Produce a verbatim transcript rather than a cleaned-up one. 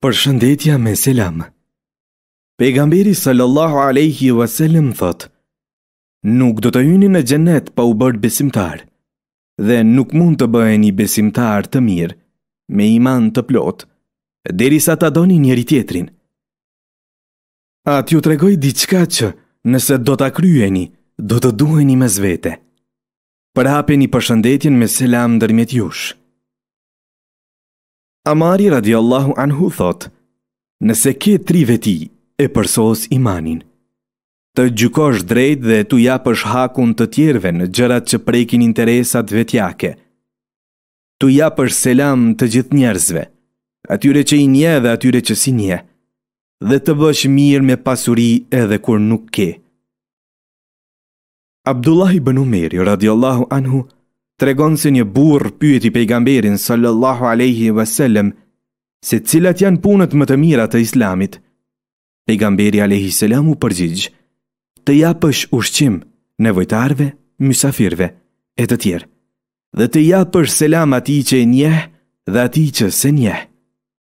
Përshëndetja me selam. Pejgamberi sallallahu alaihi wasallam thot: Nuk do të hyni në xhenet pa u bërë besimtar, dhe nuk mund të bëheni besimtar të mirë me iman të plot, derisa ta doni njëri tjetrin. A t'ju tregoj diçka që nëse do ta kryeni, do të duheni mes vete. Përhapeni përshëndetjen me selam ndërmjet jush. Amari radiallahu anhu thot: Nëse ke tri veti e përsos imanin, të gjykosh drejt dhe tu japësh hakun të tjerve në gjërat që prekin interesat vetjake, tu japësh selam të gjithë njerëzve, atyre që i nje dhe atyre që si nje, dhe të bësh mirë me pasuri edhe kur nuk ke. Abdullah ibn Umeri radiallahu anhu tregon se një burr pyeti pejgamberin sallallahu alaihi wasallam se cilat janë punët më të mira të islamit. Pejgamberi alaihi salam u përgjigj: të japësh ushqim nevojtarve, mysafirve e të tjerë, dhe të japësh selam atij që e njeh dhe atij që se njeh.